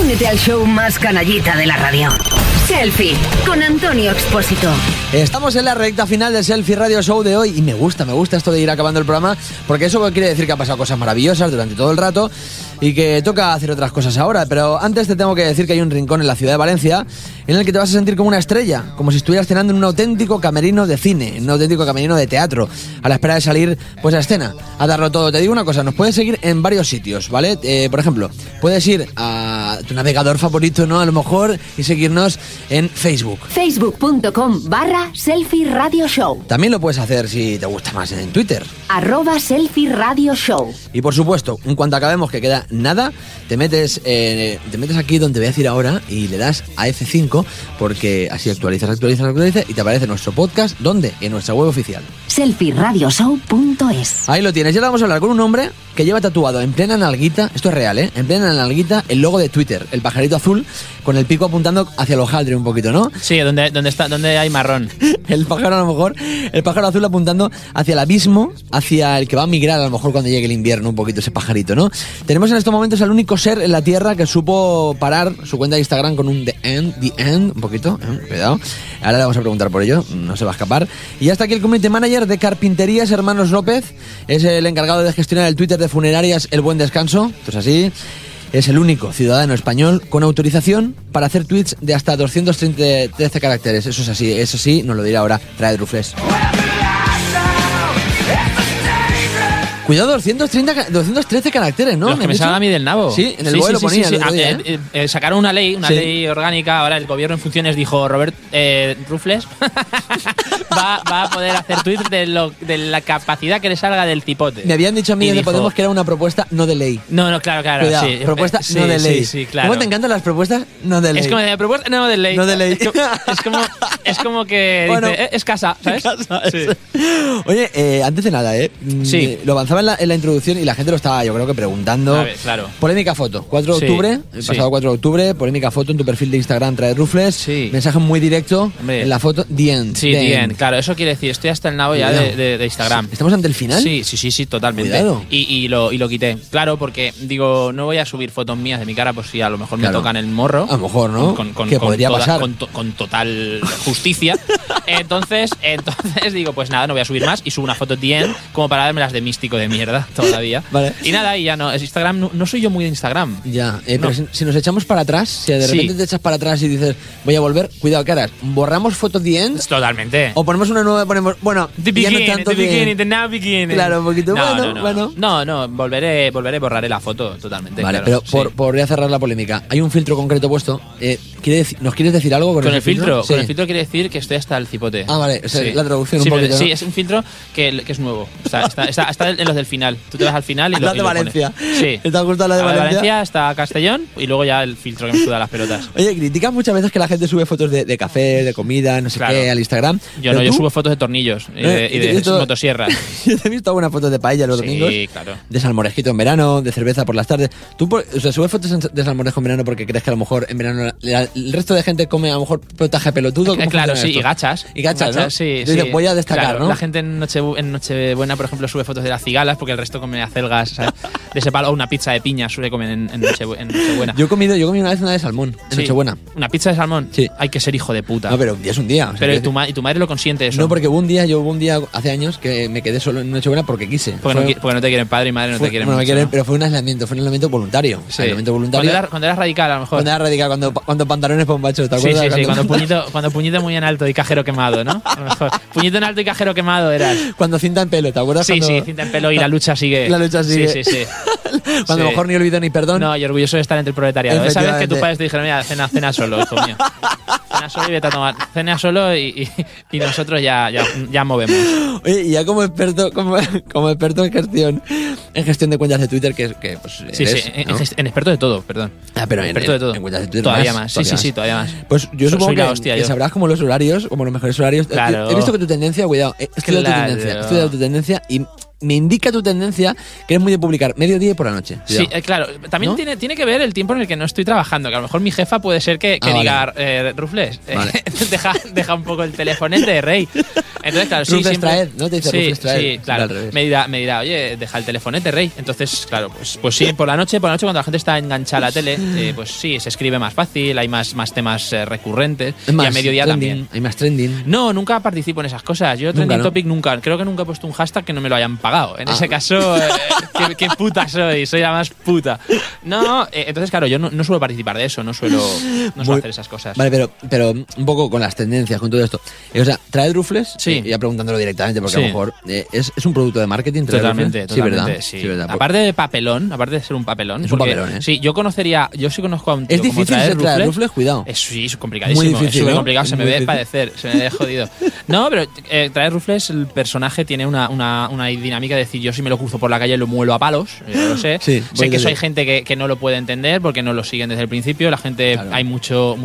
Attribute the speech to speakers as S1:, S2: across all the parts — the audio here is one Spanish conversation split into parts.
S1: Únete al show más canallita de la radio. Selfie con Antonio Expósito.
S2: Estamos en la recta final del Selfie Radio Show de hoy y me gusta esto de ir acabando el programa, porque eso quiere decir que han pasado cosas maravillosas durante todo el rato y que toca hacer otras cosas ahora. Pero antes te tengo que decir que hay un rincón en la ciudad de Valencia en el que te vas a sentir como una estrella, como si estuvieras cenando en un auténtico camerino de cine, en un auténtico camerino de teatro, a la espera de salir pues a escena, a darlo todo. Te digo una cosa, nos puedes seguir en varios sitios, ¿vale? Por ejemplo, puedes ir a tu navegador favorito, ¿no? A lo mejor, y seguirnos en Facebook.
S1: Facebook.com/Selfie Radio Show.
S2: También lo puedes hacer si te gusta más en Twitter.
S1: @Selfie Radio Show.
S2: Y por supuesto, en cuanto acabemos, que queda nada, te metes aquí donde voy a decir ahora y le das a F5, porque así actualizas y te aparece nuestro podcast. ¿Dónde? En nuestra web oficial.
S1: selfieradioshow.es.
S2: Ahí lo tienes. Y ahora vamos a hablar con un hombre que lleva tatuado en plena nalguita, esto es real, en plena nalguita, el logo de Twitter, el pajarito azul, con el pico apuntando hacia el hojaldre un poquito, ¿no?
S3: Sí, donde hay marrón.
S2: El pájaro, a lo mejor, el pájaro azul apuntando hacia el abismo, hacia el que va a migrar a lo mejor cuando llegue el invierno, un poquito ese pajarito, ¿no? Tenemos en estos momentos al único ser en la Tierra que supo parar su cuenta de Instagram con un The End, un poquito, cuidado. Ahora le vamos a preguntar por ello, no se va a escapar. Y ya está aquí el community manager de Carpinterías Hermanos López, es el encargado de gestionar el Twitter de Funerarias El Buen Descanso, esto es así. Es el único ciudadano español con autorización para hacer tweets de hasta 213 caracteres. Eso es así, eso sí, nos lo dirá ahora Traed Rufles. Cuidado, 213 caracteres, ¿no?
S3: Los que me salgan a mí del nabo.
S2: Sí, en el BOE lo ponía.
S3: Sí. Sacaron una ley orgánica. Ahora el gobierno en funciones dijo, Robert Rufles va a poder hacer tweets de la capacidad que le salga del cipote.
S2: Me habían dicho a mí desde Podemos que era una propuesta no de ley.
S3: No, claro.
S2: Cuidado,
S3: sí.
S2: Propuesta no de ley.
S3: Sí, claro.
S2: ¿Cómo te encantan las propuestas no de ley?
S3: Es como de propuesta no de ley.
S2: No de ley.
S3: Es como que bueno, dice, es casa, ¿sabes?
S2: Sí. Oye, antes de nada,
S3: sí.
S2: Lo avanzaba en la introducción y la gente lo estaba, yo creo que preguntando.
S3: A ver, claro.
S2: Polémica foto, 4 de octubre, el pasado 4 de octubre, polémica foto en tu perfil de Instagram, Traed Rufles.
S3: Sí.
S2: Mensaje muy directo. Hombre. En la foto, The End.
S3: Sí, The End. Claro, eso quiere decir, estoy hasta el nabo ya de Instagram.
S2: ¿Estamos ante el final?
S3: Sí, totalmente.
S2: Cuidado.
S3: Y lo quité. Claro, porque digo, no voy a subir fotos mías de mi cara por si a lo mejor me tocan el morro.
S2: A lo mejor, ¿no?
S3: Que
S2: podría pasar.
S3: Con total justicia. Entonces digo, pues nada, no voy a subir más y subo una foto The End como para darme las de místico de mierda todavía.
S2: Vale.
S3: Y nada, y ya no. Instagram, no soy yo muy de Instagram.
S2: Ya, pero si nos echamos para atrás, si de repente te echas para atrás y dices, voy a volver, cuidado, ¿qué harás? ¿Borramos foto The End?
S3: Totalmente.
S2: O ponemos una nueva, bueno,
S3: the beginning,
S2: the now beginning. Claro, un poquito, bueno.
S3: No, borraré la foto totalmente.
S2: Vale,
S3: claro,
S2: pero por ya cerrar la polémica, hay un filtro concreto puesto. ¿Nos quieres decir algo con
S3: el filtro?
S2: Sí.
S3: Con el filtro quiere decir que estoy hasta el cipote.
S2: Ah, vale, o sea, la traducción un poquito, ¿no?
S3: Sí, es un filtro que es nuevo. Está en los del final. Tú te vas al final y lo
S2: de Valencia.
S3: Pones. Sí.
S2: ¿Te ha gustado la de Valencia?
S3: Valencia hasta Castellón y luego ya el filtro que me suda las pelotas.
S2: Oye, criticas muchas veces que la gente sube fotos de café, de comida, no sé qué, al Instagram.
S3: Yo subo fotos de tornillos y de motosierras.
S2: Yo te he visto algunas fotos de paella los domingos.
S3: Sí, claro.
S2: De salmorejito en verano, de cerveza por las tardes. ¿Tú subes fotos de salmorejo en verano porque crees que a lo mejor en verano el resto de gente come a lo mejor potaje pelotudo?
S3: Claro, sí, y gachas.
S2: Y gachas, ¿no?
S3: Sí.
S2: Voy a destacar,
S3: claro,
S2: ¿no?
S3: La gente en Nochebuena, por ejemplo, sube fotos de las cigalas porque el resto come acelgas, ¿sabes? De ese palo, o una pizza de piña suele comer en Nochebuena.
S2: Yo comí una vez una de salmón en Nochebuena.
S3: ¿Una pizza de salmón?
S2: Sí.
S3: Hay que ser hijo de puta.
S2: No, pero un día es un día.
S3: Pero ¿y tu madre lo consiente eso?
S2: No, porque hubo un día hace años que me quedé solo en Nochebuena porque quise.
S3: Porque no te quieren padre y madre, no te quieren mucho,
S2: me quieren,
S3: ¿no?
S2: pero fue un aislamiento voluntario.
S3: Sí.
S2: Aislamiento voluntario.
S3: Cuando eras radical, a lo mejor.
S2: Cuando eras radical, cuando pantalones bombachos, ¿te acuerdas?
S3: Sí, cuando puñito muy en alto y cajero quemado, ¿no? A lo mejor. Puñito en alto y cajero quemado eras.
S2: Cuando cinta en pelo, ¿te acuerdas?
S3: Sí, cinta en pelo y la lucha sigue.
S2: La lucha sigue.
S3: Sí.
S2: Cuando a lo mejor ni olvido ni perdón.
S3: No, y orgulloso de estar entre el proletariado. Esa vez que tus padres te dijeron, mira, cena solo, hijo mío. Cena solo y vete a tomar. Cena solo y nosotros ya movemos.
S2: Oye, y ya como experto en gestión de cuentas de Twitter, que pues eres, ¿no?
S3: En experto de todo, perdón.
S2: Pero
S3: experto de todo.
S2: En cuentas de Twitter
S3: todavía más. Sí, todavía más.
S2: Pues yo supongo que sabrás como los horarios, como los mejores horarios.
S3: Claro.
S2: He visto que tu tendencia, cuidado, he estudiado tu tendencia y me indica tu tendencia que eres muy de publicar mediodía y por la noche.
S3: Cuidado. Sí, claro. También ¿no? tiene que ver el tiempo en el que no estoy trabajando, que a lo mejor mi jefa puede ser que diga,
S2: vale.
S3: Rufles,
S2: Vale.
S3: deja un poco el telefonete, rey. Entonces, claro, sí,
S2: Rufles
S3: siempre...
S2: traed, ¿no? Te dice
S3: sí,
S2: Rufles traed.
S3: sí, claro.
S2: Al revés.
S3: Me dirá, oye, deja el telefonete, rey. Entonces, claro, pues sí, por la noche cuando la gente está enganchada a la tele, pues sí, se escribe más fácil, hay más temas recurrentes.
S2: Es más,
S3: y a mediodía
S2: trending,
S3: también.
S2: hay más trending.
S3: No, nunca participo en esas cosas. Yo Trending
S2: ¿no?
S3: Topic nunca, creo que nunca he puesto un hashtag que no me lo hayan pagado. En ese caso, qué puta soy la más puta. No, entonces claro, yo no suelo participar de eso, no suelo hacer esas cosas.
S2: Vale, pero un poco con las tendencias, con todo esto. O sea, ¿trae Rufles?
S3: Sí.
S2: Ya preguntándolo directamente, porque
S3: Sí.
S2: a lo mejor es un producto de marketing. ¿trae
S3: Totalmente,
S2: Rufles?
S3: totalmente,
S2: Sí,
S3: sí.
S2: ¿verdad?
S3: Aparte de papelón, aparte de ser un papelón.
S2: Es un
S3: porque,
S2: papelón, ¿eh?
S3: Sí, yo sí conozco a un tío
S2: Es
S3: como
S2: difícil
S3: traer
S2: traer Rufles, cuidado.
S3: Sí, es complicadísimo.
S2: Muy difícil,
S3: es súper
S2: ¿no?
S3: complicado,
S2: Es
S3: se me
S2: muy
S3: ve
S2: difícil.
S3: padecer, se me ve jodido. No, pero traer Rufles, el personaje tiene una dinámica de decir, yo si me lo cruzo por la calle lo muelo a palos, yo lo sé.
S2: Sí,
S3: Sé que
S2: voy
S3: hay gente que no lo puede entender porque no lo siguen desde el principio. La gente,
S2: Claro.
S3: hay mucho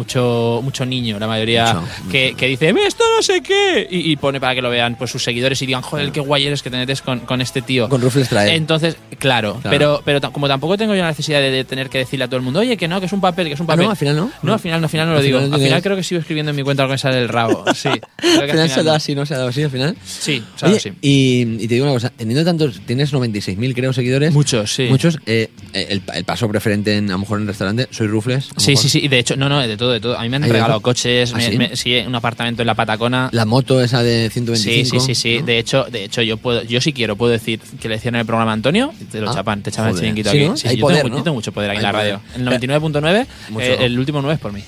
S3: niño, la mayoría,
S2: Mucho.
S3: que dice, "Ve, esto no sé qué", y pone para que lo vean pues sus seguidores y digan, joder, qué guay eres que te metes con este tío.
S2: Con Rufles trae.
S3: Entonces, claro.
S2: Claro.
S3: Pero como tampoco tengo yo la necesidad de tener que decirle a todo el mundo, oye, que no, que es un papel, que es un papel.
S2: no, al final no.
S3: No, al final no lo
S2: Al
S3: digo.
S2: final no
S3: Al final
S2: tienes-
S3: creo que sigo escribiendo en mi cuenta algo que sale del rabo. Sí. Creo que
S2: Al final se ha dado
S3: no.
S2: así, ¿no? Se ha dado así al final.
S3: Sí, o sea,
S2: Oye,
S3: sí.
S2: y te digo una cosa, teniendo tantos, tienes 96.000 creo seguidores.
S3: Muchos, sí.
S2: Muchos, el paso preferente a lo mejor en restaurante, soy Rufles. a lo
S3: Sí,
S2: mejor.
S3: sí. Y de hecho, de todo. A mí me han
S2: ¿Hay de
S3: regalado
S2: todo?
S3: coches,
S2: ¿Ah, sí?
S3: sí, un apartamento en la Patacona.
S2: La moto esa de 125.
S3: Sí.
S2: ¿no?
S3: De hecho, yo si quiero puedo decir que le decían en el programa a Antonio, y te lo chapan, te echaban el
S2: joder.
S3: chiringuito
S2: Sí,
S3: aquí.
S2: ¿no?
S3: Sí,
S2: Hay
S3: yo,
S2: poder,
S3: tengo,
S2: ¿no?
S3: yo tengo mucho poder aquí en
S2: Hay
S3: la radio.
S2: poder.
S3: El 99.9,
S2: Mucho.
S3: el último 9 es por mí.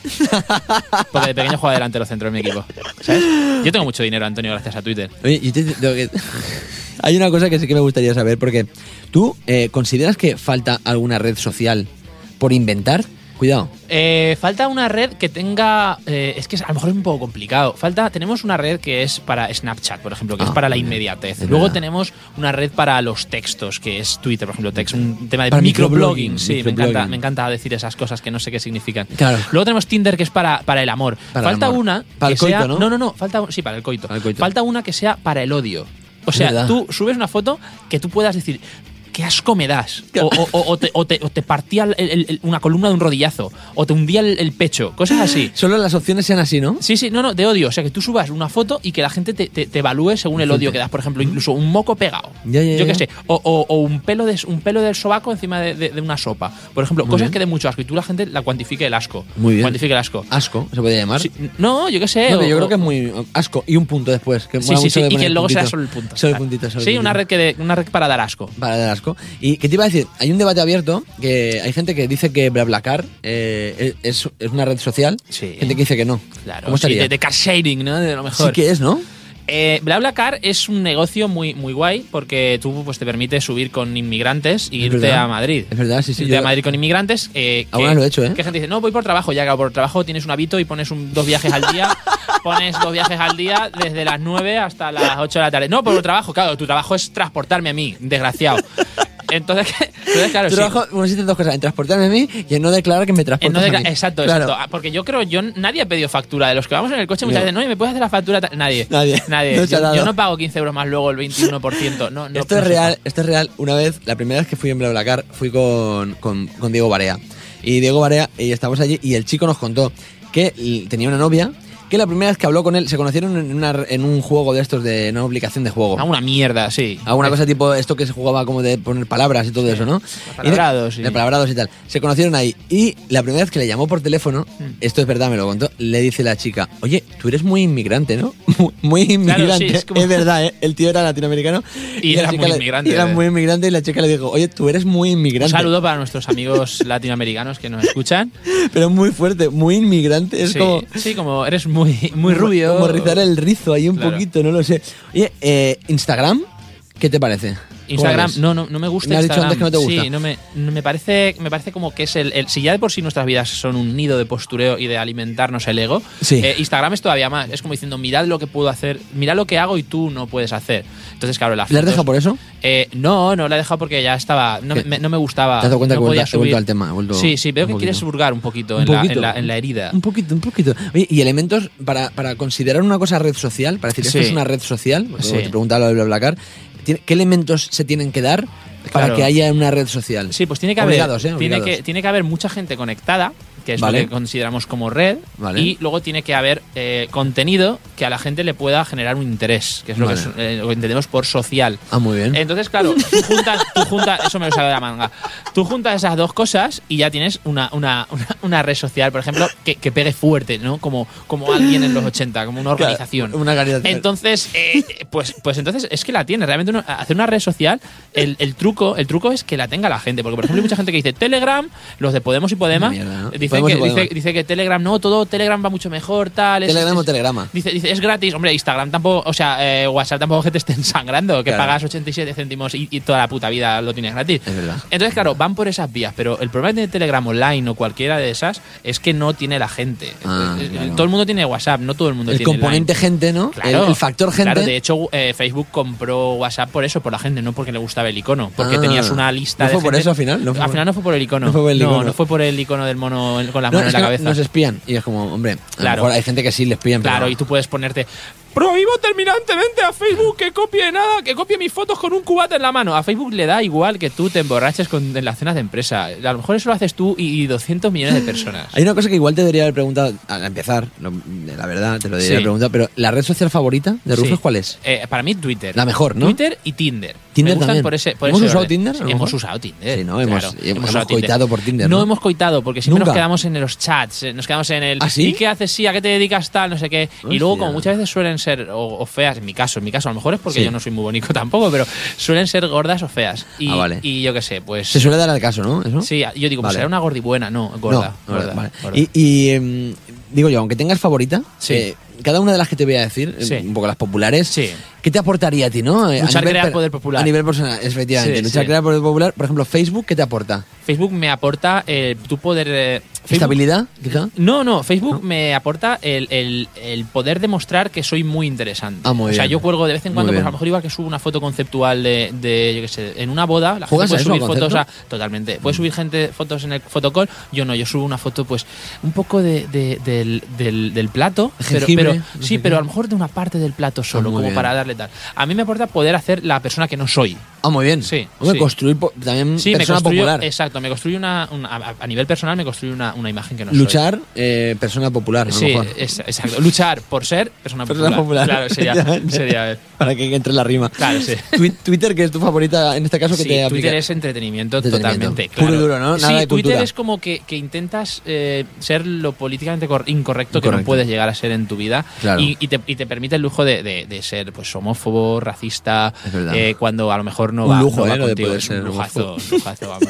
S3: Porque de pequeño jugaba delantero centro en mi equipo. ¿Sabes? Yo tengo mucho dinero, Antonio, gracias a Twitter.
S2: Oye, yo tengo que... Hay una cosa que sí que me gustaría saber, porque tú consideras que falta alguna red social por inventar. Cuidado.
S3: Falta una red que tenga... es que a lo mejor es un poco complicado. Tenemos una red que es para Snapchat, por ejemplo, que es para la inmediatez.
S2: Es
S3: Luego
S2: verdad.
S3: tenemos una red para los textos, que es Twitter, por ejemplo, un tema de
S2: Para
S3: microblogging.
S2: microblogging,
S3: Sí,
S2: microblogging.
S3: me encanta decir esas cosas que no sé qué significan.
S2: Claro.
S3: Luego tenemos Tinder, que es para el amor.
S2: Para el
S3: Falta
S2: amor.
S3: una
S2: Para
S3: que
S2: el coito,
S3: sea...
S2: ¿no?
S3: No, falta... Sí, para el coito.
S2: Para el coito.
S3: Falta una que sea para el odio. O sea,
S2: verdad.
S3: tú subes una foto que tú puedas decir... ¿Qué asco me das? O te partía una columna de un rodillazo. O te hundía el pecho. Cosas así.
S2: Solo las opciones sean así, ¿no?
S3: Sí, no, de odio. O sea, que tú subas una foto y que la gente te evalúe según el odio que das. Por ejemplo, incluso un moco pegado.
S2: Ya,
S3: Yo qué
S2: ya.
S3: sé. O un pelo del sobaco encima de una sopa. Por ejemplo,
S2: Muy
S3: cosas
S2: bien.
S3: que den mucho asco. Y tú la gente la cuantifique el asco.
S2: Muy bien.
S3: Cuantifique el asco.
S2: Asco, se puede llamar.
S3: Sí, no, yo qué sé.
S2: No, que yo
S3: o-
S2: creo que es muy asco. Y un punto después. Que
S3: Sí,
S2: mola
S3: sí,
S2: mucho
S3: sí.
S2: de
S3: Y
S2: poner
S3: que
S2: el
S3: luego sea
S2: puntito.
S3: solo el punto.
S2: Solo el
S3: Claro.
S2: puntito. Solo el
S3: Sí,
S2: puntito.
S3: una red para dar asco.
S2: Para dar asco. ¿Y qué te iba a decir? Hay un debate abierto que hay gente que dice que BlaBlaCar es una red social.
S3: Sí.
S2: Gente que dice que no.
S3: Claro,
S2: ¿Cómo
S3: sí,
S2: estaría?
S3: de car sharing, ¿no? De lo mejor.
S2: Sí que es, ¿no?
S3: BlaBlaCar es un negocio muy, muy guay porque tú pues, te permite subir con inmigrantes y
S2: Es
S3: irte
S2: verdad.
S3: a Madrid.
S2: Es verdad, sí, sí.
S3: Irte a Madrid con inmigrantes.
S2: Alguna lo he hecho, ¿eh?
S3: Que gente dice, no, voy por trabajo. Ya, claro, por trabajo tienes un hábito y pones 2 viajes al día. Pones 2 viajes al día desde las 9 hasta las 8 de la tarde. No, por trabajo, claro, tu trabajo es transportarme a mí, desgraciado. Entonces claro, sí.
S2: Trabajo, bueno, existen dos cosas, en transportarme a mí y en no declarar que me transportas a mí.
S3: Exacto,
S2: Claro.
S3: exacto. Porque yo creo, nadie ha pedido factura. De los que vamos en el coche muchas
S2: No.
S3: veces, no, ¿y me puedes hacer la factura? Nadie.
S2: Nadie. No se ha dado.
S3: Yo no pago 15 euros más luego el 21%. No,
S2: Esto es real, esto es real. Una vez, la primera vez que fui en BlaBlaCar, fui con Diego Barea. Y Diego Barea, y estábamos allí, y el chico nos contó que tenía una novia, que la primera vez que habló con él, se conocieron en un juego de estos, de una aplicación de juego.
S3: Una mierda, sí.
S2: Alguna cosa tipo esto que se jugaba como de poner palabras y todo eso, ¿no?
S3: Palabrados,
S2: de
S3: sí.
S2: palabrados y tal. Se conocieron ahí. Y la primera vez que le llamó por teléfono, esto es verdad, me lo contó, le dice la chica, oye, tú eres muy inmigrante, ¿no? Muy inmigrante.
S3: sí, es como-
S2: Es verdad, ¿eh? El tío era latinoamericano.
S3: Y
S2: la
S3: era
S2: chica
S3: muy
S2: le-
S3: inmigrante,
S2: y era
S3: ¿eh?
S2: muy inmigrante y la chica le dijo, oye, tú eres muy
S3: Un
S2: inmigrante.
S3: saludo para nuestros amigos latinoamericanos que nos escuchan.
S2: Pero muy fuerte, muy inmigrante. Es
S3: sí,
S2: como...
S3: sí, como eres muy rubio.
S2: Como rizar el rizo ahí un
S3: Claro.
S2: poquito, no lo sé. Oye, Instagram, ¿qué te parece?
S3: Instagram,
S2: ¿Cómo
S3: no me gusta
S2: Me has dicho
S3: Instagram.
S2: antes que no te gusta.
S3: Sí, me parece como que es si ya de por sí nuestras vidas son un nido de postureo y de alimentarnos el ego,
S2: Sí.
S3: Instagram es todavía más. Es como diciendo, mirad lo que puedo hacer, mirad lo que hago y tú no puedes hacer. Entonces, claro, las
S2: ¿Le has
S3: fotos-
S2: dejado por eso?
S3: No la he dejado porque ya estaba, no
S2: ¿Qué?
S3: me gustaba.
S2: ¿Te has dado cuenta
S3: no
S2: que he
S3: podía
S2: vuelto
S3: subir.
S2: al tema? He vuelto
S3: Sí, veo
S2: un
S3: que
S2: poquito.
S3: quieres hurgar un poquito,
S2: Un poquito.
S3: en la herida.
S2: Un poquito. Oye, y elementos para considerar una cosa red social, para decir, esto
S3: Sí.
S2: es una red social,
S3: Sí.
S2: te preguntaba lo de BlaBlaCar, ¿qué elementos se tienen que dar para
S3: Claro.
S2: que haya una red social?
S3: Sí, pues tiene que haber,
S2: Obligados, obligados.
S3: tiene que haber mucha gente conectada, que es
S2: Vale.
S3: lo que consideramos como red,
S2: Vale.
S3: y luego tiene que haber contenido que a la gente le pueda generar un interés, que es lo que entendemos por social.
S2: Ah, muy bien.
S3: Entonces, claro, tú juntas, eso me lo sabe de la manga. Tú juntas esas dos cosas y ya tienes una red social, por ejemplo, que pegue fuerte, ¿no? Como alguien en los 80, como una organización.
S2: Claro, una organización.
S3: Entonces, pues entonces es que la tiene. Realmente hacer una red social, el truco es que la tenga la gente. Porque, por ejemplo, hay mucha gente que dice Telegram, los de Podemos y Podema,
S2: Mierda, ¿no?
S3: dice que Telegram no, todo Telegram va mucho mejor, tal.
S2: Telegram o Telegrama.
S3: Dice, es gratis. Hombre, Instagram tampoco, o sea, WhatsApp tampoco que te estén sangrando, que pagas 87 céntimos y toda la puta vida lo tienes gratis.
S2: Es verdad.
S3: Entonces, claro, van por esas vías, pero el problema de Telegram Online o cualquiera de esas es que no tiene la gente.
S2: Claro.
S3: Todo el mundo tiene WhatsApp, no todo el mundo tiene
S2: el componente
S3: Line.
S2: gente, ¿no?
S3: Claro,
S2: el factor gente.
S3: Claro, de hecho, Facebook compró WhatsApp por eso, por la gente, no porque le gustaba el icono, porque tenías una lista
S2: ¿No
S3: de
S2: fue por
S3: gente.
S2: eso al final?
S3: Al final no fue por el icono.
S2: No fue por el icono.
S3: No fue por el icono del mono con la mano en la cabeza.
S2: Nos espían. Y es como, hombre, a
S3: Claro.
S2: lo mejor hay gente que sí le espían.
S3: Claro,
S2: pero
S3: y tú puedes ponerte prohíbo terminantemente a Facebook que copie mis fotos con un cubata en la mano. A Facebook le da igual que tú te emborraches en las cenas de empresa. A lo mejor eso lo haces tú y 200 millones de personas.
S2: Hay una cosa que igual te debería haber preguntado al empezar, la verdad, te lo debería haber preguntado, pero ¿la red social favorita de Rufus cuál es?
S3: Para mí Twitter.
S2: La mejor, ¿no?
S3: Twitter y Tinder.
S2: Tinder
S3: Me gustan
S2: también.
S3: por ese
S2: ¿Hemos usado
S3: orden.
S2: Tinder, a lo
S3: Hemos
S2: mejor?
S3: usado Tinder.
S2: Sí, ¿no?
S3: Claro,
S2: Hemos
S3: usado
S2: coitado por Tinder,
S3: No
S2: ¿no?
S3: hemos coitado porque siempre
S2: ¿Nunca?
S3: nos quedamos en los chats, nos quedamos en el
S2: ¿Ah, sí?
S3: ¿y qué haces? Sí, ¿a qué te dedicas tal? No sé qué.
S2: Hostia.
S3: Y luego, como muchas veces suelen ser o feas, en mi caso, a lo mejor es porque
S2: Sí.
S3: yo no soy muy bonito tampoco, pero suelen ser gordas o feas. Y,
S2: vale.
S3: y yo qué sé, pues.
S2: Se suele dar al caso, ¿no? ¿Eso?
S3: Sí, yo digo, pues
S2: Vale.
S3: será una gordibuena, no, gorda.
S2: No,
S3: gorda,
S2: vale.
S3: gorda.
S2: Digo yo, aunque tengas favorita,
S3: Sí.
S2: cada una de las que te voy a decir,
S3: Sí.
S2: un poco las populares,
S3: Sí.
S2: ¿qué te aportaría a ti, no?
S3: Luchar, crear poder popular.
S2: A nivel personal, efectivamente.
S3: Sí,
S2: Luchar,
S3: sí.
S2: crear poder popular. Por ejemplo, Facebook, ¿qué te aporta?
S3: Facebook me aporta tu poder. Facebook-
S2: ¿Estabilidad, quizá?
S3: No, Facebook me aporta el poder demostrar que soy muy interesante.
S2: Ah, muy
S3: o sea,
S2: bien.
S3: yo cuelgo de vez en cuando,
S2: Muy
S3: pues a
S2: bien.
S3: lo mejor igual que subo una foto conceptual de yo qué sé, en una boda, la gente
S2: ¿Juegas a
S3: puede
S2: eso,
S3: subir
S2: al
S3: fotos
S2: concepto?
S3: totalmente. Puede subir gente fotos en el fotocall, yo no, yo subo una foto pues un poco del plato,
S2: Jengibre,
S3: pero
S2: no
S3: sí,
S2: sé
S3: pero
S2: qué.
S3: a lo mejor de una parte del plato solo,
S2: muy
S3: como
S2: bien.
S3: para darle tal. A mí me aporta poder hacer la persona que no soy.
S2: Ah, muy bien.
S3: Sí,
S2: Hombre,
S3: sí.
S2: construir también
S3: Sí, me
S2: persona
S3: construyo,
S2: popular.
S3: exacto, me construyo a nivel personal me construyo una imagen que no soy.
S2: Luchar, persona popular, a lo
S3: Sí,
S2: mejor.
S3: exacto. Luchar por ser persona popular. Claro, sería.
S2: Para que entre la rima.
S3: Claro, sí.
S2: Twitter, que es tu favorita en este caso, que
S3: Sí,
S2: te
S3: Twitter
S2: aplica.
S3: es entretenimiento,
S2: Entretenimiento.
S3: totalmente.
S2: Puro
S3: Claro.
S2: y duro, ¿no? Nada
S3: Sí,
S2: de
S3: Twitter
S2: cultura.
S3: es como que intentas ser lo políticamente incorrecto que
S2: Incorrecto.
S3: no puedes llegar a ser en tu vida.
S2: Claro.
S3: Y te permite el lujo de ser pues homófobo, racista,
S2: Es verdad.
S3: cuando a lo mejor no
S2: Un
S3: va,
S2: lujo,
S3: no va
S2: lo de
S3: contigo.
S2: poder
S3: Es
S2: ser
S3: un lujazo,
S2: homófobo.
S3: vamos.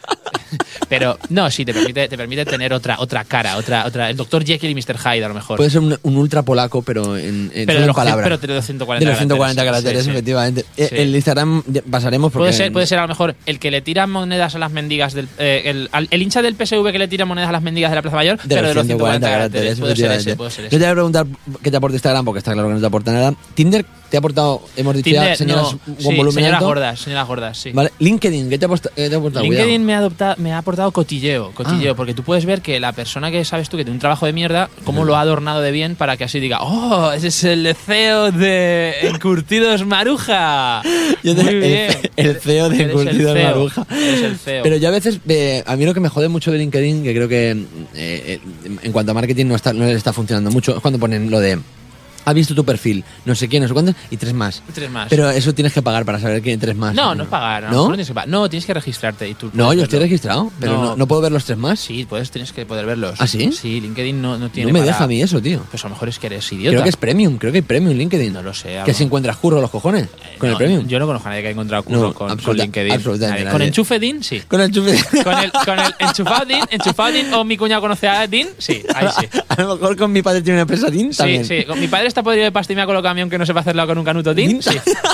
S3: Pero no, sí, te permite tener otra cara, el Dr. Jekyll y Mr. Hyde a lo mejor.
S2: Puede ser un ultra polaco, pero solo en palabras.
S3: Pero de los 140
S2: de los 140 caracteres,
S3: sí, sí.
S2: efectivamente.
S3: Sí.
S2: El Instagram pasaremos porque...
S3: Puede ser a lo mejor el que le tira monedas a las mendigas el hincha del PSV que le tira monedas a las mendigas de la Plaza Mayor, pero de los 140 caracteres. Puede ser ese, puede ser
S2: No
S3: ese.
S2: te voy a preguntar qué te aporta Instagram, porque está claro que no te aporta nada. Tinder te ha aportado, hemos dicho ya,
S3: Tinder,
S2: señoras
S3: no,
S2: con
S3: sí,
S2: volumen
S3: señoras
S2: alto.
S3: gordas, sí.
S2: Vale. LinkedIn, ¿qué te ha aportado?
S3: LinkedIn me ha aportado cotilleo,
S2: Ah.
S3: porque tú puedes ver que la persona que sabes tú que tiene un trabajo de mierda, cómo lo ha adornado de bien para que así diga, ¡oh, ese es el CEO de Encurtidos Maruja!
S2: Yo
S3: Muy
S2: te-
S3: bien.
S2: el CEO de
S3: Eres el
S2: Encurtidos
S3: CEO,
S2: Maruja.
S3: eres el CEO.
S2: Pero yo a veces, a mí lo que me jode mucho de LinkedIn, que creo que en cuanto a marketing no le está funcionando mucho, es cuando ponen lo de ha visto tu perfil, no sé quién, no sé cuántos, y 3 más.
S3: 3 más.
S2: Pero eso tienes que pagar para saber que hay 3 más.
S3: No es pagar,
S2: ¿No?
S3: tienes que pagar. No, tienes que registrarte y tú
S2: No,
S3: puedes
S2: yo estoy
S3: verlo.
S2: registrado, pero
S3: No.
S2: no puedo ver los 3 más.
S3: Sí, tienes que poder verlos.
S2: ¿Ah, sí?
S3: Sí, LinkedIn no tiene
S2: No me
S3: para-
S2: deja a mí eso, tío.
S3: Pues a lo mejor es que eres idiota.
S2: Creo que es premium, creo que hay premium LinkedIn.
S3: No lo sé.
S2: Que
S3: algo.
S2: si encuentras curro los cojones con el
S3: No,
S2: premium.
S3: Yo no conozco a nadie que haya encontrado curro
S2: No,
S3: con
S2: absoluta-
S3: LinkedIn.
S2: absolutamente
S3: Con
S2: nadie.
S3: Enchufedin, sí.
S2: Con el chupe.
S3: Con el enchufadin o mi cuñado conoce a Din, sí, ahí sí.
S2: A lo mejor con mi padre tiene una empresa DIN también.
S3: Sí, sí. Con mi padre está podrido de pasta y me ha colocado camión que no sepa hacerlo con un canuto Din,
S2: ¿Din?
S3: sí.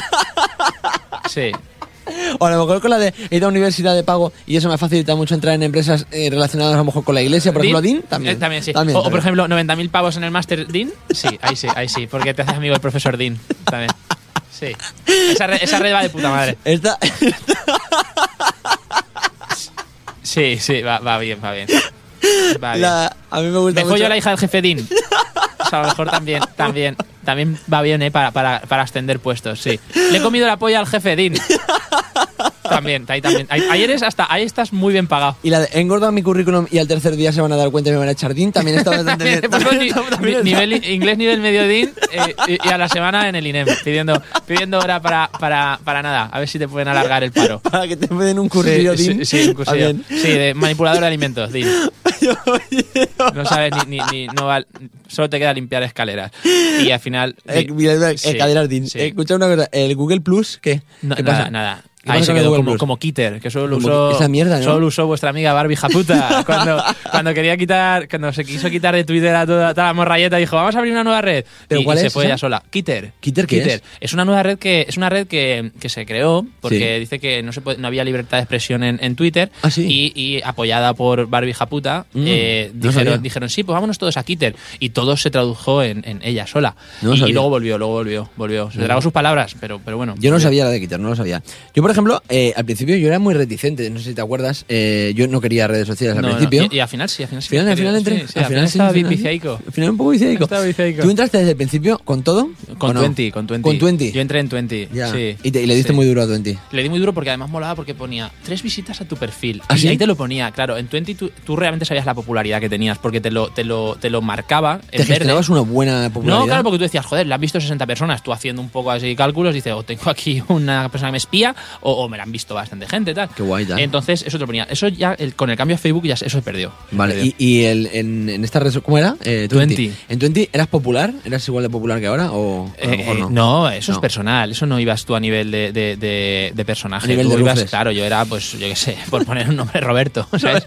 S3: Sí.
S2: O a lo mejor con la de he ido a universidad de pago y eso me facilita mucho entrar en empresas relacionadas a lo mejor con la iglesia, por ejemplo, DIN también.
S3: También, sí.
S2: También,
S3: o por
S2: también.
S3: ejemplo, 90.000 pavos en el máster Din, sí, ahí sí, porque te haces amigo del profesor Din, también. Sí. Esa red va de puta madre.
S2: Esta-
S3: Sí, va bien. Va bien.
S2: a mí me gusta
S3: Me
S2: mucho.
S3: follo a la hija del jefe Din. O sea, a lo mejor también va bien, para ascender puestos, sí. Le he comido la polla al jefe Din. También, ahí también. Ahí estás muy bien pagado.
S2: Y la de engordo mi currículum y al tercer día se van a dar cuenta y me van a echar DIN también está bastante bien.
S3: Inglés nivel medio DIN y a la semana en el INEM pidiendo hora para nada. A ver si te pueden alargar el paro.
S2: Para que te den un cursillo DIN.
S3: Sí, un cursillo. Sí, de manipulador de alimentos, DIN. No sabes solo te queda limpiar escaleras. Y al final...
S2: escaleras DIN.
S3: Sí.
S2: Escucha una cosa, ¿el Google Plus qué?
S3: No,
S2: ¿Qué pasa?
S3: nada.
S2: ¿Qué
S3: Ahí
S2: pasa
S3: se
S2: con
S3: quedó
S2: Google Plus?
S3: como Kitter, que solo lo
S2: Como
S3: usó.
S2: esa mierda, ¿no?
S3: Solo lo usó vuestra amiga Barbie Japuta. Cuando se quiso quitar de Twitter a toda la morralleta, dijo, vamos a abrir una nueva red.
S2: ¿Pero cuál
S3: y
S2: es
S3: se fue
S2: esa?
S3: ella sola. Kitter.
S2: ¿Kitter qué es?
S3: Es una nueva red que se creó porque dice que no había libertad de expresión en Twitter.
S2: ¿Ah, sí?
S3: Y apoyada por Barbie Japuta, dijeron, sí, pues vámonos todos a Kitter. Y todo se tradujo en ella sola. Y luego volvió. Se tragó sus palabras, pero bueno.
S2: Yo no sabía la de Kitter, no lo sabía. Yo, por ejemplo, al principio yo era muy reticente, no sé si te acuerdas, yo no quería redes sociales al principio.
S3: Y al final sí.
S2: Al final entré.
S3: Sí, al final estaba viciaico.
S2: Al final un poco viciaico. ¿Tú entraste desde el principio con todo?
S3: Con
S2: ¿o no?
S3: 20.
S2: Con 20.
S3: Yo entré en 20.
S2: Ya.
S3: Sí.
S2: Y le diste muy duro a 20.
S3: Le di muy duro porque además molaba porque ponía 3 visitas a tu perfil.
S2: ¿Ah,
S3: y
S2: sí?
S3: ahí te lo ponía, claro. En 20 tú realmente sabías la popularidad que tenías porque te lo marcaba en
S2: ¿Te
S3: verde.
S2: gestionabas una buena popularidad?
S3: No, claro, porque tú decías, joder, la han visto 60 personas. Tú haciendo un poco así cálculos, dices, o tengo aquí una persona que me espía o me la han visto bastante gente, tal.
S2: Qué guay, tal.
S3: Entonces, eso te lo ponía. Eso ya, con el cambio a Facebook, ya eso se perdió.
S2: Vale, y en esta red, ¿cómo era?
S3: 20.
S2: ¿En 20 eras popular? ¿Eras igual de popular que ahora? ¿O a lo mejor no?
S3: No, eso es personal. Eso no ibas tú a nivel de personaje.
S2: A nivel
S3: tú
S2: de
S3: ibas,
S2: luces.
S3: claro, yo era, pues, yo qué sé, por poner un nombre, Roberto, ¿sabes?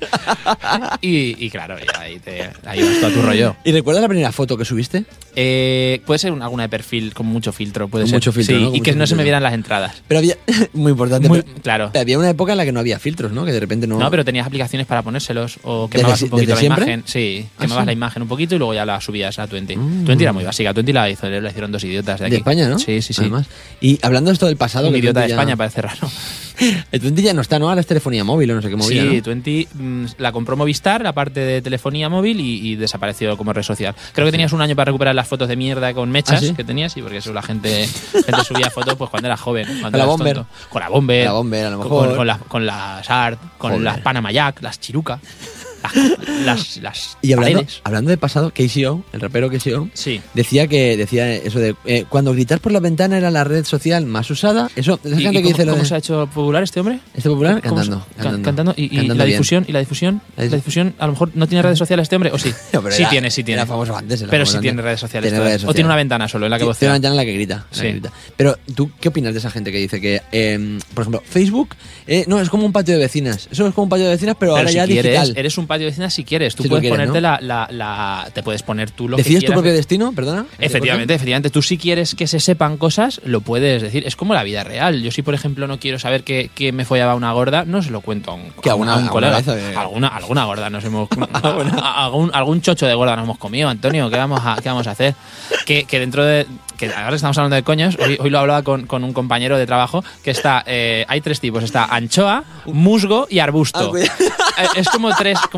S3: y claro, ahí ibas tú a tu rollo.
S2: ¿Y recuerdas la primera foto que subiste?
S3: Puede ser alguna de perfil con mucho filtro, puede
S2: Con
S3: ser.
S2: mucho filtro,
S3: sí,
S2: ¿no? Con
S3: y que
S2: mucho
S3: no se me
S2: filtro.
S3: vieran las entradas.
S2: Pero había... muy importante.
S3: Claro.
S2: Pero había una época en la que no había filtros, ¿no? Que de repente no...
S3: No, pero tenías aplicaciones para ponérselos o quemabas un poquito
S2: desde
S3: la
S2: siempre?
S3: imagen. Sí, quemabas
S2: ¿sí?
S3: la imagen un poquito y luego ya la subías a 20. 20 era muy básica. 20 la hicieron 2 idiotas de aquí.
S2: De España, ¿no?
S3: Sí.
S2: Además. Y hablando de esto del pasado...
S3: Un
S2: que
S3: idiota de
S2: 20 ya-
S3: España parece raro.
S2: El 20 ya no está, ¿no? Ahora es telefonía móvil o no sé qué movida,
S3: Sí,
S2: ¿no?
S3: 20 la compró Movistar, la parte de telefonía móvil y desapareció como red social. Creo que tenías un año para recuperar las fotos de mierda con mechas
S2: ¿sí?
S3: que tenías, sí, porque eso la gente subía fotos pues cuando era joven. Cuando
S2: la
S3: eras
S2: Bomber.
S3: tonto. Con la Bomber.
S2: La Bomber, a lo mejor.
S3: Con las Art, con
S2: Joder.
S3: las Panama Jack, las Chiruca, las
S2: Y
S3: Paredes.
S2: hablando de pasado, KCO, el rapero KCO,
S3: Sí.
S2: decía eso de cuando gritar por la ventana era la red social más usada. Eso, esa
S3: ¿Y
S2: gente que
S3: cómo,
S2: dice lo
S3: cómo
S2: de...
S3: se ha hecho popular este hombre?
S2: ¿Este popular?
S3: ¿Cómo se-
S2: Cantando.
S3: Y
S2: Cantando
S3: la
S2: bien.
S3: difusión, la difusión, a lo mejor no tiene redes sociales este hombre, o sí.
S2: No, pero
S3: sí
S2: era-
S3: tiene.
S2: Era famoso antes. era
S3: Pero
S2: famoso
S3: sí
S2: antes.
S3: tiene redes sociales.
S2: Tiene
S3: todas.
S2: redes
S3: O tiene
S2: sociales.
S3: una ventana solo en la que
S2: Tiene
S3: vocea.
S2: una ventana en la que grita.
S3: Sí.
S2: Pero, ¿tú qué opinas de esa gente que dice que, por ejemplo, Facebook, no, es como un patio de vecinas? Eso es como un patio de vecinas, pero ahora
S3: Pero si
S2: ya
S3: quieres,
S2: digital.
S3: eres un patio de vecinas si quieres. Tú
S2: Si tú
S3: puedes
S2: quieres,
S3: ponerte
S2: ¿no?
S3: te puedes poner tú lo que
S2: ¿Decides
S3: quieras.
S2: tu propio destino? Perdona.
S3: Efectivamente. Tú si quieres que se sepan cosas, lo puedes decir. Es como la vida real. Yo si, por ejemplo, no quiero saber que me follaba una gorda, no se lo cuento a un colega.
S2: vez,
S3: Alguna gorda nos hemos... algún chocho de gorda nos hemos comido, Antonio. ¿Qué vamos a hacer? Que dentro de... Que ahora estamos hablando de coños. Hoy lo hablaba con un compañero de trabajo que está... hay 3 tipos. Está anchoa, musgo y arbusto. Es como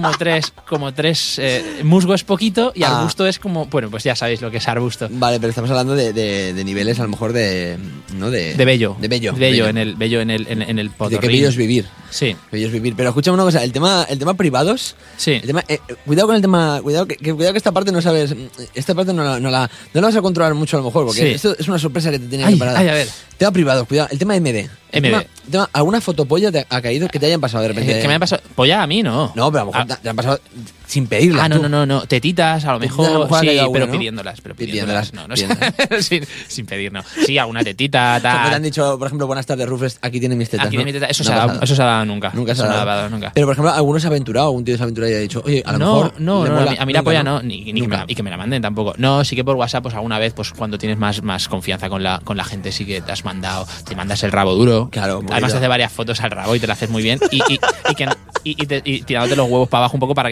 S3: tres. Musgo es poquito y arbusto es como... Bueno, pues ya sabéis lo que es arbusto.
S2: Vale, pero estamos hablando de niveles a lo mejor de... ¿no?
S3: De bello.
S2: De bello.
S3: En el
S2: De que bello es vivir.
S3: Sí.
S2: Bello es vivir. Pero escúchame una cosa, el tema privados...
S3: Sí.
S2: El tema, cuidado con el tema... Cuidado que esta parte no sabes... Esta parte no la vas a controlar mucho a lo mejor, porque
S3: Sí.
S2: esto es una sorpresa que te tenía
S3: Ay,
S2: preparada.
S3: a ver.
S2: Tema privados, cuidado. El tema MD.
S3: MD.
S2: ¿Alguna fotopolla te ha caído que te hayan pasado de repente?
S3: ¿Qué me ha pasado? Pues ya a mí no.
S2: No, pero a lo mejor te han pasado sin pedirlas. tú.
S3: No. Tetitas, a lo
S2: Tetitas,
S3: mejor,
S2: a lo mejor ha
S3: sí,
S2: caído alguna,
S3: pero
S2: ¿no?
S3: pidiéndolas.
S2: Pidiéndolas,
S3: No, sin pedir, no. Sí, alguna tetita,
S2: O sea, pues te han
S3: tal.
S2: dicho, por ejemplo, buenas tardes, Rufles, aquí tienen mis tetas.
S3: Aquí
S2: ¿no?
S3: de mi teta. Eso
S2: No
S3: se
S2: ha
S3: ha
S2: pasado.
S3: dado nunca.
S2: Nunca se
S3: Eso
S2: ha
S3: no
S2: dado.
S3: ha nunca.
S2: Pero, por ejemplo, algunos se ha aventurado, algún tío se ha aventurado y ha dicho, oye, a lo mejor.
S3: No,
S2: le mola.
S3: a mí la
S2: Nunca,
S3: polla no, ni que
S2: Nunca.
S3: y que me la manden tampoco. No, sí que por WhatsApp, pues alguna vez, pues cuando tienes más confianza con la gente, sí que te mandas el rabo duro.
S2: Claro, muy
S3: Además,
S2: bien.
S3: te hace varias fotos al rabo y te la haces muy bien. Y tirándote los huevos para abajo un poco para que se vea más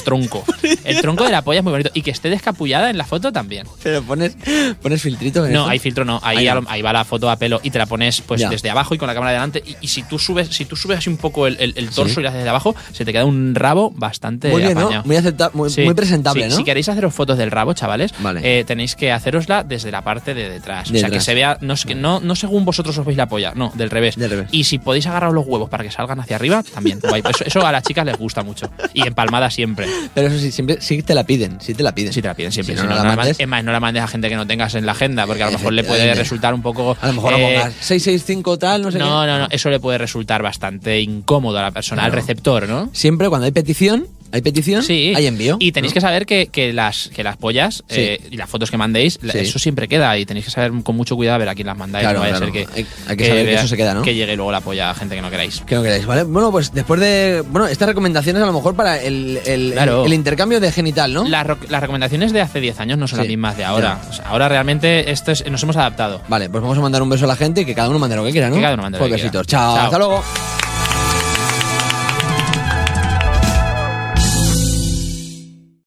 S3: tronco. El tronco de la polla es muy bonito. Y que esté descapullada en la foto también.
S2: Pero pones filtrito.
S3: No, hay filtro no. Ahí va la foto a pelo y te la pones pues
S2: Ya.
S3: desde abajo y con la cámara delante. Y si tú subes así un poco el torso y la haces desde abajo, se te queda un rabo bastante
S2: Muy bien,
S3: apañado.
S2: ¿no? Muy presentable,
S3: Sí.
S2: ¿no?
S3: Si queréis haceros fotos del rabo, chavales,
S2: Vale.
S3: tenéis que hacerosla desde la parte de detrás.
S2: De
S3: o sea, que
S2: detrás.
S3: se vea, no según vosotros os veis la polla, no, del revés.
S2: Del revés.
S3: Y si podéis agarrar los huevos para que salgan hacia arriba, también. Guay. Eso a las chicas les gusta mucho. Y empalmada siempre.
S2: Pero eso sí, siempre sí te la piden. Sí te la piden.
S3: Sí, te la piden siempre.
S2: Si
S3: Si
S2: no,
S3: no,
S2: no la mandes.
S3: es más, no la mandes a gente que no tengas en la agenda, porque a lo mejor le puede
S2: Efectivamente.
S3: resultar un poco.
S2: A lo mejor no pongas 665 tal, no sé qué.
S3: No, eso le puede resultar bastante incómodo a la persona, al
S2: Claro.
S3: receptor, ¿no?
S2: Siempre cuando hay petición,
S3: Sí.
S2: hay envío.
S3: Y tenéis
S2: ¿no?
S3: que saber que las pollas
S2: Sí.
S3: y las fotos que mandéis,
S2: Sí.
S3: eso siempre queda y tenéis que saber con mucho cuidado a ver a quién las mandáis.
S2: Claro,
S3: no vaya
S2: claro.
S3: a ser que,
S2: Hay que saber que eso se queda, ¿no?
S3: Que llegue luego la polla a gente que no queráis.
S2: Que no queráis, ¿vale? Bueno, pues después de... Bueno, estas recomendaciones a lo mejor para
S3: Claro.
S2: el intercambio de genital, ¿no?
S3: Las recomendaciones de hace 10 años no son
S2: Sí,
S3: las mismas de ahora.
S2: ya.
S3: O sea, ahora realmente nos hemos adaptado.
S2: Vale, pues vamos a mandar un beso a la gente y que cada uno mande lo que quiera, ¿no?
S3: Que cada uno mande lo
S2: Pues
S3: que quiera.
S2: besitos. Chao,
S3: Chao.
S2: hasta luego.